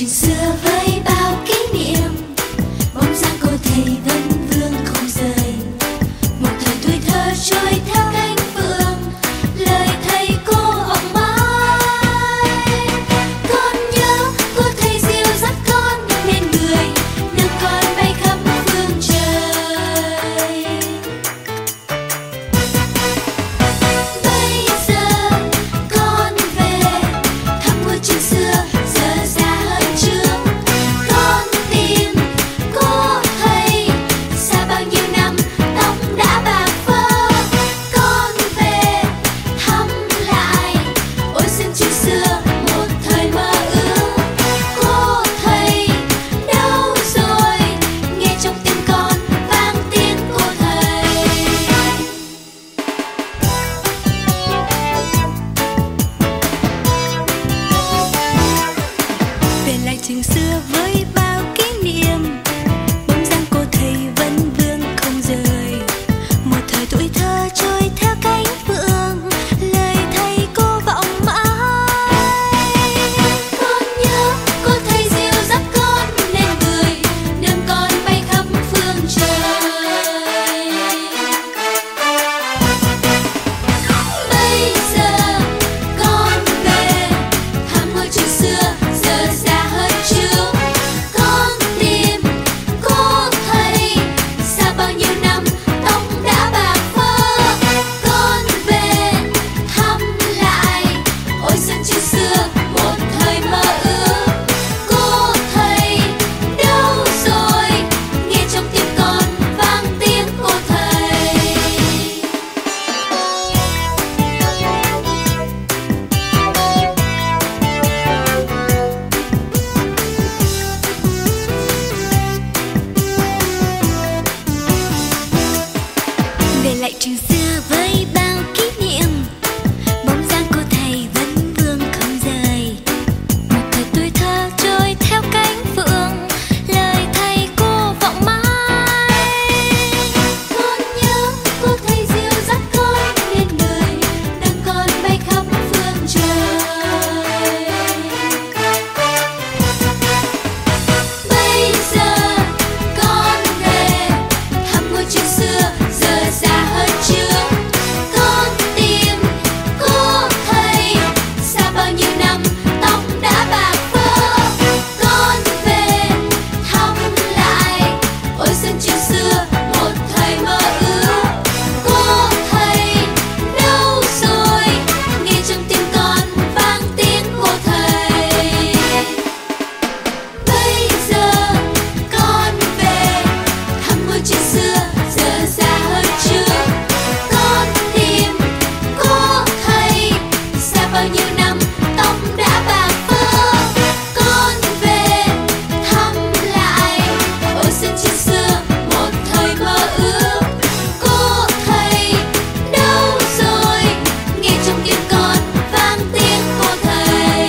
chuyện xưa với bao kỷ niệm, bóng dáng cô thầy vẫn vương không rời. Một thời tuổi thơ trôi theo cánh phượng, lời thầy cô vọng mãi. Con nhớ cô thầy dìu dắt con nên người, đưa con bay khắp phương trời. Bây giờ con về thăm ngôi trường xưa, giờ xa hơn trước. Con tìm cô thầy xa bao nhiêu năm, tóc đã bạc phơ. Con về thăm lại ôi sân trường xưa, một thời mơ ước. Cô thầy đâu rồi, nghe trong tim con vang tiếng cô thầy. Về lại trường xưa với bao kỷ niệm, bóng dáng cô thầy vẫn vương không rời. Một thời tuổi thơ trôi theo cánh phượng, lời thầy cô vọng mãi. Con nhớ cô thầy dìu dắt con nên người, nâng con bay khắp phương trời. Bây giờ con về thăm ngôi trường xưa, giờ xa hơn trước. Con tìm cô thầy xa bao nhiêu năm, tóc đã bạc phơ. Con về thăm lại ôi sân trường xưa, một thời mơ ước. Cô thầy đâu rồi, nghe trong tim con vang tiếng cô thầy. Về lại trường xưa với bao kỷ niệm, bóng dáng cô thầy vẫn vương không rời. Một thời tuổi thơ trôi theo cánh phượng, lời thầy cô vọng mãi. Con nhớ cô thầy dìu dắt con nên người, nâng con bay khắp phương trời. Bây giờ con về thăm ngôi trường xưa, giờ xa hơn trước. Con tìm cô thầy xa bao nhiêu năm, tóc đã bạc phơ. Con về thăm lại ôi sân trường xưa, một thời mơ ước. Cô thầy đâu rồi, nghe trong tim con vang tiếng cô thầy. Bây giờ con về thăm ngôi trường xưa, giờ xa hơn trước. Con tìm cô thầy xa bao nhiêu năm, tóc đã bạc phơ. Con về thăm lại ôi sân trường xưa, một thời mơ ước. Cô thầy đâu rồi, nghe trong tim con vang tiếng cô thầy.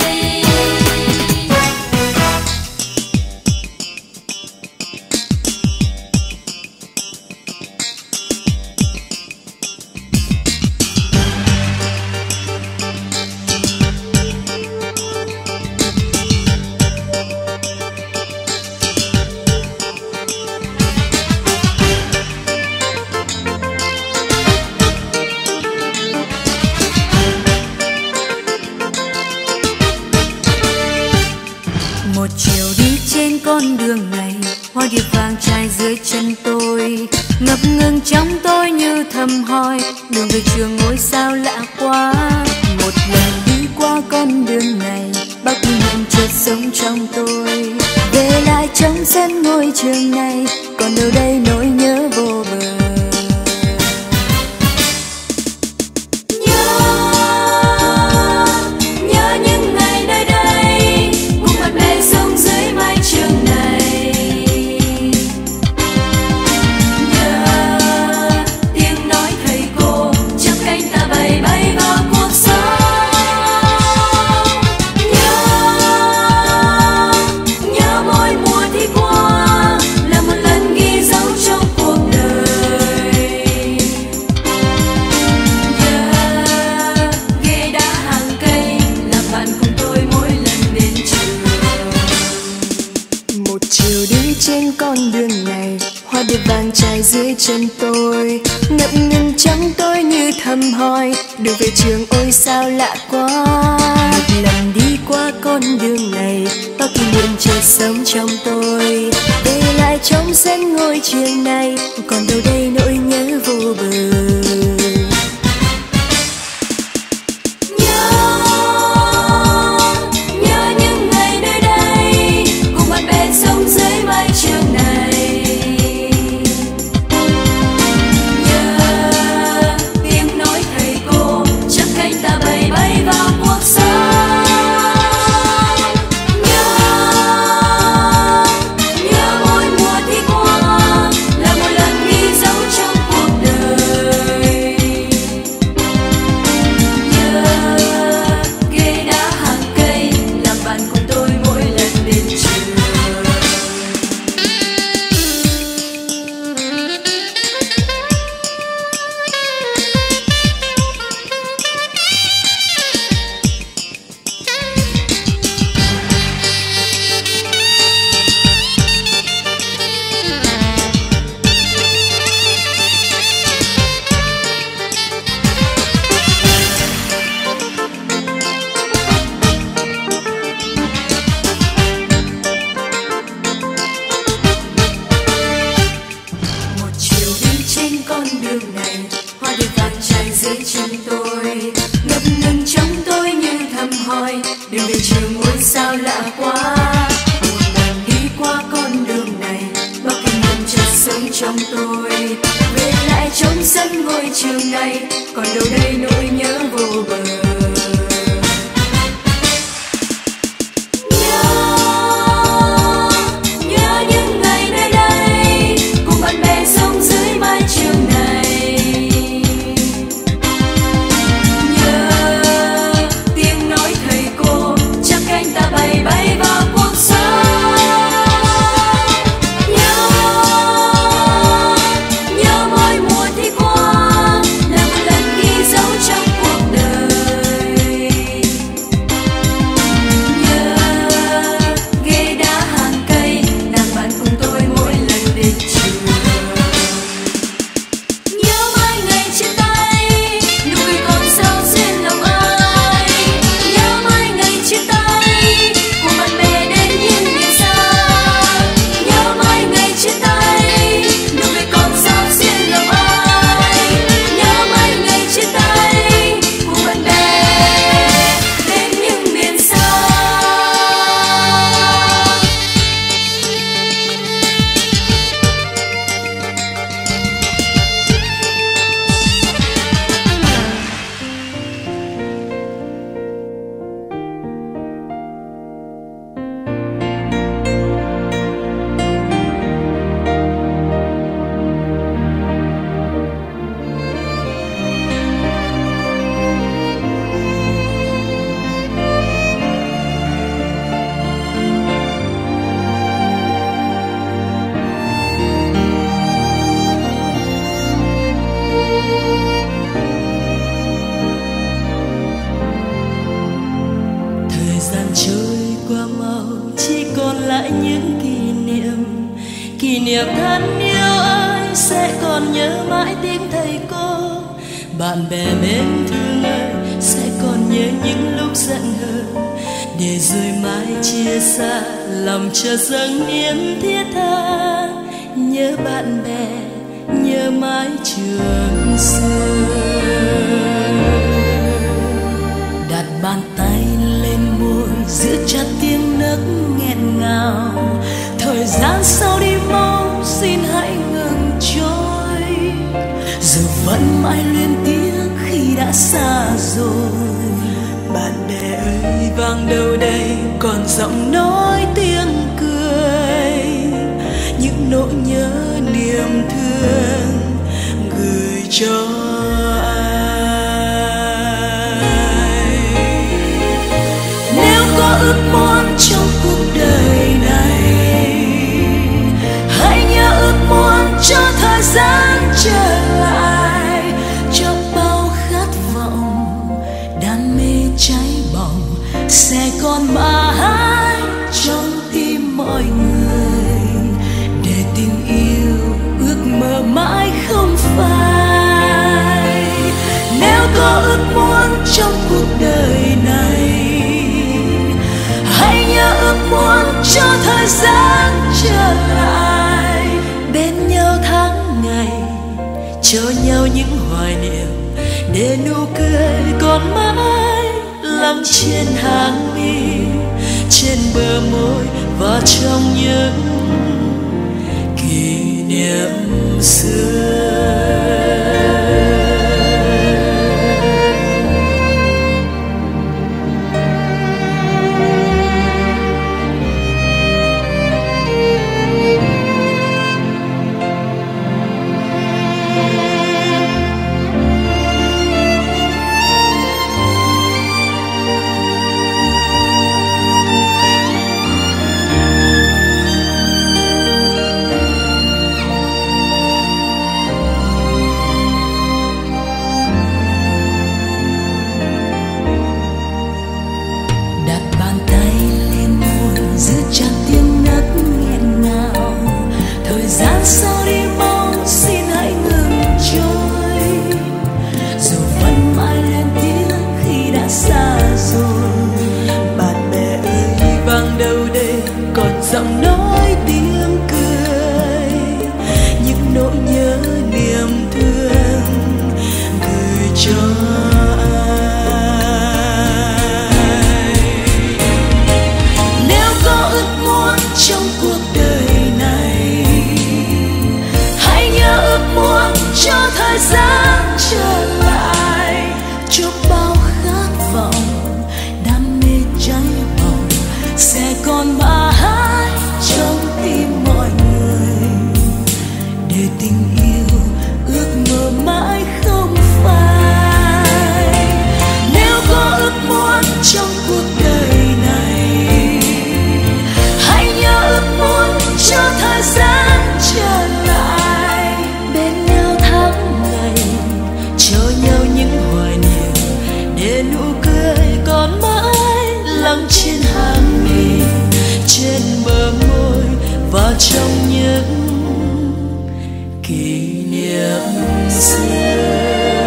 Một chiều đi trên con đường này, hoa điệp vàng trải dưới chân tôi, ngập ngừng trong tôi như thầm hỏi đường về trường ngôi sao lạ quá. Một lần đi qua con đường này, bao kỷ niệm chợt sống trong tôi. Về lại trong sân ngôi trường này, còn đâu đây nỗi nhớ vô bờ. Nhớ những ngày nơi đây, cùng bạn bè sống dưới mái trường này. Nhớ tiếng nói thầy cô trong cánh ta bay bay vào cuộc sống. Nhớ mỗi mùa thi qua là một lần dưới chân tôi, ngập ngừng trong tôi như thầm hỏi đường về trường ôi sao lạ quá. Một lần đi qua con đường này, bao kỷ niệm chợt sống trong tôi, để lại trong sân ngôi trường này, còn đâu đây nỗi nhớ vô bờ. Chợt dâng niềm thiết tha, nhớ bạn bè, nhớ mái trường xưa. Đặt bàn tay lên môi, giữ chặt tiếng nấc nghẹn ngào. Thời gian sau đi mau, xin hãy ngừng trôi. Giờ vẫn mãi luyến tiếc khi đã xa rồi. Bạn bè ơi, vang đâu đây còn giọng nói tiếng cười, những nỗi nhớ niềm thương gửi cho ai. Nếu có ước muốn trong cuộc đời này, hãy nhớ ước muốn cho thời gian trở lại, cho bao khát vọng đam mê cháy bỏng sẽ còn mãi trong tim mọi người, để tình yêu ước mơ mãi đời này. Hãy nhớ ước muốn cho thời gian trở lại, bên nhau tháng ngày, cho nhau những hoài niệm, để nụ cười còn mãi lắng trên hàng mi, trên bờ môi và trong những kỷ niệm xưa. Sao đi mau, xin hãy ngừng trôi, dù vẫn mãi lên tiếng khi đã xa rồi. Bạn bè ơi, vang đâu đây còn giọng nói tiếng cười, những nỗi nhớ niềm thương gửi cho ai. Nếu có ước muốn trong cuộc đời muốn cho thời gian trở lại, cho bao khát vọng đam mê cháy bỏng sẽ còn mãi trong tim mọi người, để tình yêu ước mơ mãi không phai. Nếu có ước muốn trong cuộc đời này, hãy nhớ ước muốn cho thời gian trở lại, để nụ cười còn mãi lắng trên hàng mi, trên bờ môi và trong những kỷ niệm xưa.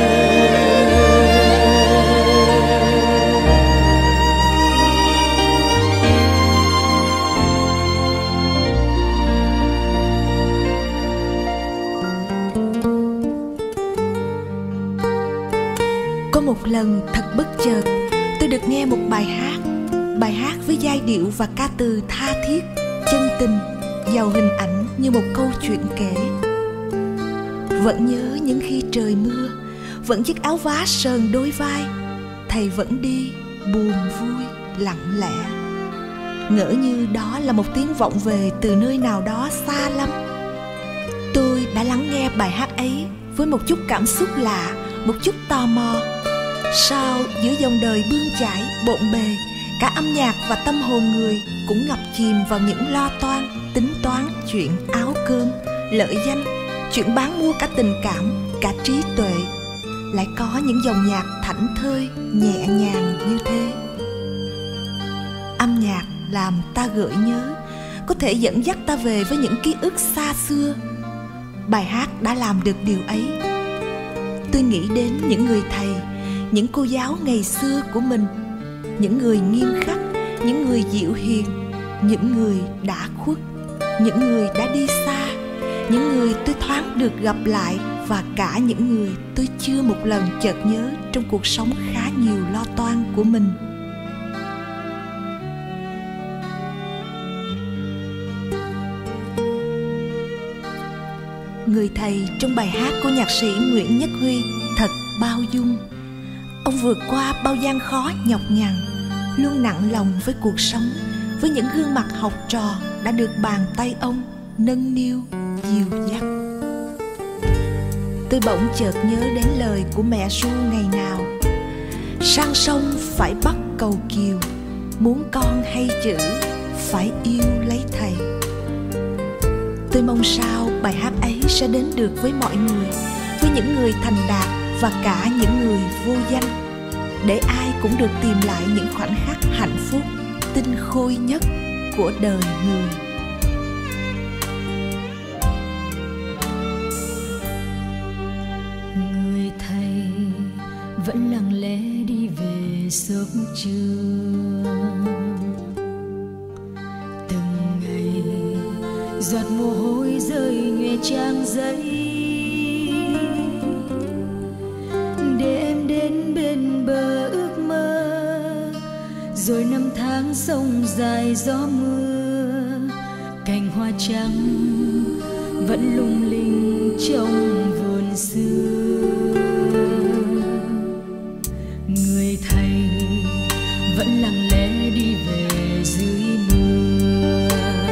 Có một lần thật bất chợt, tôi được nghe một bài hát với giai điệu và ca từ tha thiết, chân tình, giàu hình ảnh như một câu chuyện kể. Vẫn nhớ những khi trời mưa, vẫn chiếc áo vá sờn đôi vai, thầy vẫn đi buồn vui lặng lẽ, ngỡ như đó là một tiếng vọng về từ nơi nào đó xa lắm. Tôi đã lắng nghe bài hát ấy với một chút cảm xúc lạ, một chút tò mò. Sao giữa dòng đời bươn chải bộn bề, cả âm nhạc và tâm hồn người cũng ngập chìm vào những lo toan, tính toán chuyện áo cơm, lợi danh, chuyện bán mua cả tình cảm, cả trí tuệ, lại có những dòng nhạc thảnh thơi, nhẹ nhàng như thế. Âm nhạc làm ta gợi nhớ, có thể dẫn dắt ta về với những ký ức xa xưa. Bài hát đã làm được điều ấy. Tôi nghĩ đến những người thầy, những cô giáo ngày xưa của mình, những người nghiêm khắc, những người dịu hiền, những người đã khuất, những người đã đi xa, những người tôi thoáng được gặp lại, và cả những người tôi chưa một lần chợt nhớ trong cuộc sống khá nhiều lo toan của mình. Người thầy trong bài hát của nhạc sĩ Nguyễn Nhất Huy thật bao dung. Ông vượt qua bao gian khó nhọc nhằn, luôn nặng lòng với cuộc sống, với những gương mặt học trò đã được bàn tay ông nâng niu dìu dắt. Tôi bỗng chợt nhớ đến lời của mẹ ru ngày nào: sang sông phải bắt cầu kiều, muốn con hay chữ phải yêu lấy thầy. Tôi mong sao bài hát ấy sẽ đến được với mọi người, với những người thành đạt và cả những người vô danh, để ai cũng được tìm lại những khoảnh khắc hạnh phúc tinh khôi nhất của đời người. Người thầy vẫn lặng lẽ đi về sớm trưa. Từng ngày giọt mồ hôi rơi nhòe trang giấy, để em đến bên bờ ước mơ. Rồi năm tháng sông dài gió mưa, cành hoa trắng vẫn lung linh trong vườn xưa. Người thầy vẫn lặng lẽ đi về dưới mưa.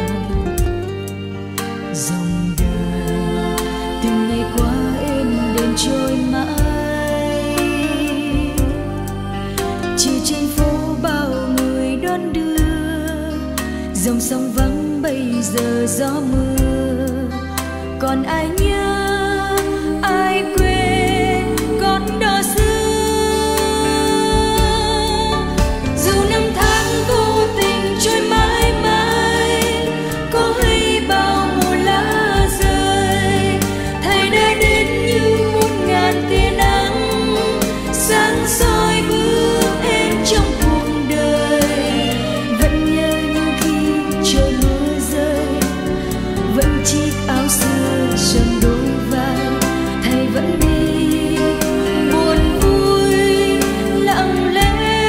Dòng đời từng ngày qua êm đềm trôi mãi, chỉ trên phố bao người đón đưa. Dòng sông vắng bây giờ gió mưa, còn ai nhớ ai quên con đò xưa. Dù năm tháng vô tình trôi mãi mãi, có hay bao mùa lá rơi, thầy đã đến như muôn ngàn tia nắng sáng soi bước em trong cuộc đời. Vẫn nhớ những khi trời mưa rơi, vẫn chiếc áo xưa trần đôi vai. Thầy vẫn đi buồn vui lặng lẽ.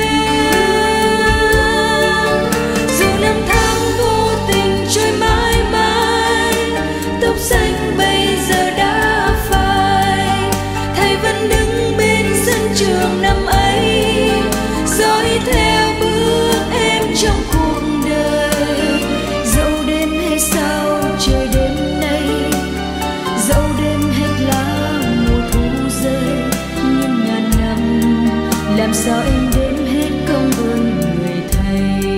Dù năm tháng vô tình trôi mãi mãi, tóc xanh bây giờ đã phai. Thầy vẫn đứng bên sân trường năm ấy, dõi theo bước em trong cuộc đời. Dẫu đêm hay sao trời đêm nay, dẫu đêm hết lá mùa thu rơi, nhưng ngàn năm làm sao em đếm hết công ơn người thầy.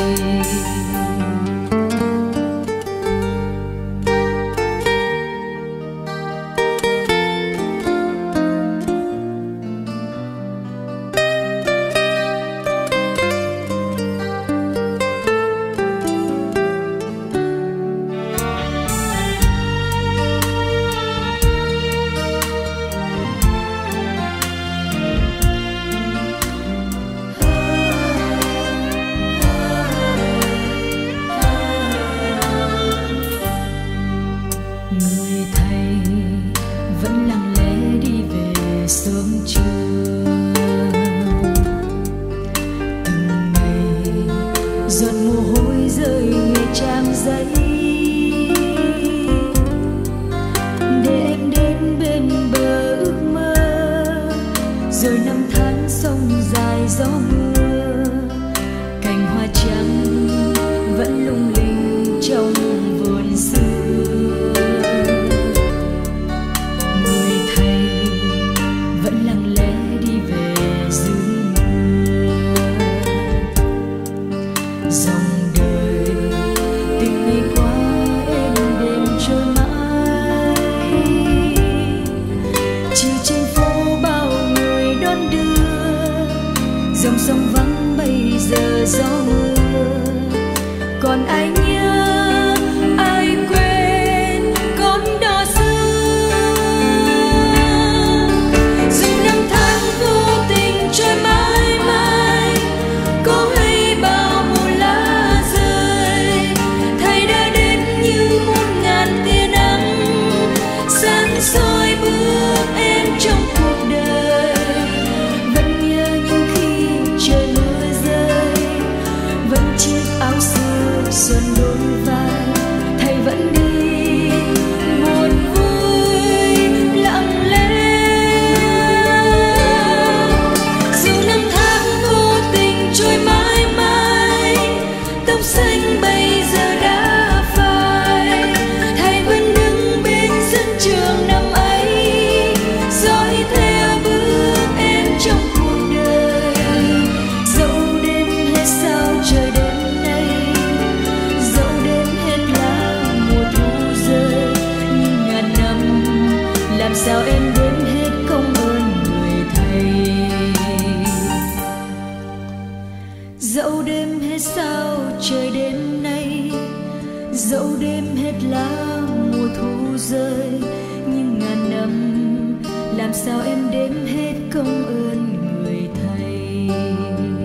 Người thầy vẫn lặng lẽ đi về sớm trưa. Từng ngày giọt mồ hôi rơi nhòe trang giấy, để em đến bên bờ ước mơ. Rồi năm tháng sông dài gió mưa, cành hoa trắng vẫn lung linh trong vườn xưa. Người thầy vẫn lặng lẽ đi về dưới mưa. Dòng đời từng ngày qua êm đềm trôi mãi, chỉ trên phố bao người đón đưa. Dòng sông vắng bây giờ gió mưa, còn ai nhớ ai quên con đò xưa. Dù năm tháng vô tình trôi mãi mãi, có hay bao mùa lá rơi, thầy đã đến như muôn ngàn tia nắng sáng soi bước em trong cuộc đời. Vẫn nhớ những khi trời mưa rơi, vẫn chiếc áo xưa xuân đôi vai. Thầy vẫn đi buồn vui lặng lẽ. Dù năm tháng vô tình trôi mãi mãi, tóc xanh bây giờ đã phai. Thầy vẫn đứng bên sân trường năm ấy, dõi theo bước em trong cuộc đời. Dẫu đêm hết sao trời đêm nay, dẫu đêm hết lá mùa thu rơi, nhưng ngàn năm làm sao em đếm hết công ơn người thầy. Dẫu đêm hết sao trời đêm nay, dẫu đêm hết lá mùa thu rơi, nhưng ngàn năm làm sao em đếm hết công ơn người thầy.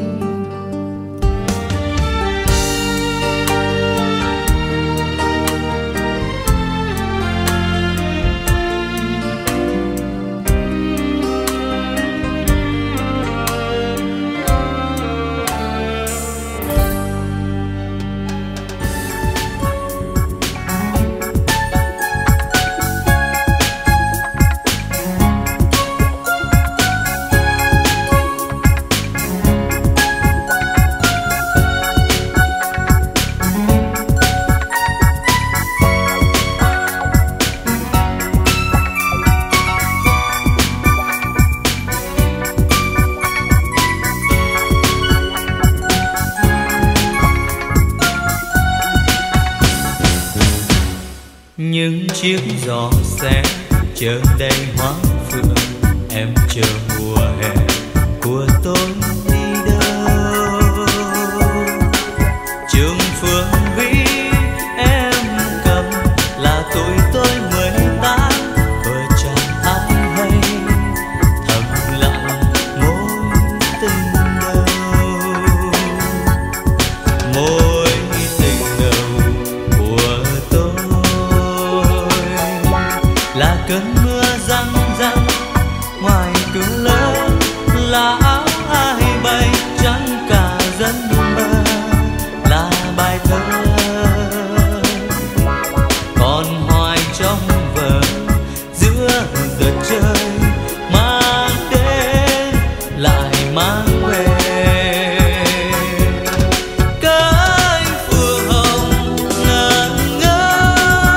những chiếc giò xe chờ đầy hoa phượng, em chờ mùa hè của tôi đi đâu. Trường Phương Vĩ em cầm là tuổi tôi 18, vợ chàng ai hay thầm lặng mối tình đầu. Mối tình đầu của tôi là cơn mưa răng răng ngoài cửa lớn, là áo ai bay trắng cả dân mơ, là bài thơ còn hoài trong vở giữa đợt trời mang đến lại mang về. Cánh phượng hồng ngẩn ngơ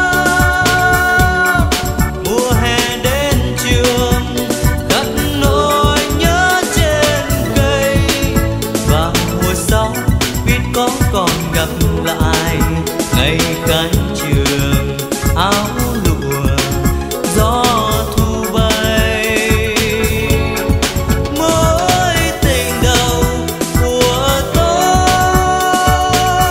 mùa hè đến trường, khắc nỗi nhớ trên cây. Và mùa sau biết có còn gặp lại ngày khai trường, áo lụa gió thu bay. Mối tình đầu của tôi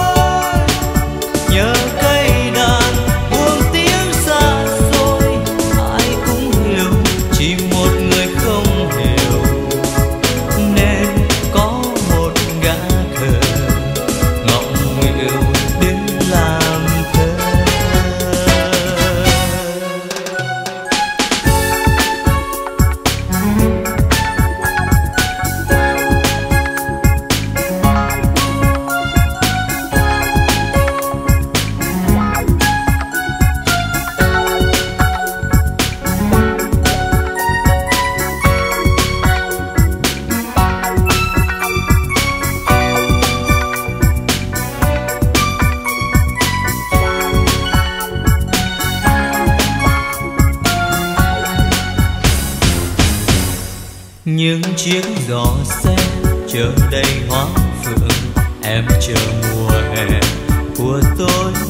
nhớ cây đàn buông tiếng xa xôi, ai cũng hiểu chỉ một người không hiểu, nên có một gã khờ ngọng nghịu đứng làm thơ. Những chiếc giò xe chờ đầy hoa phượng, em chờ mùa hè của tôi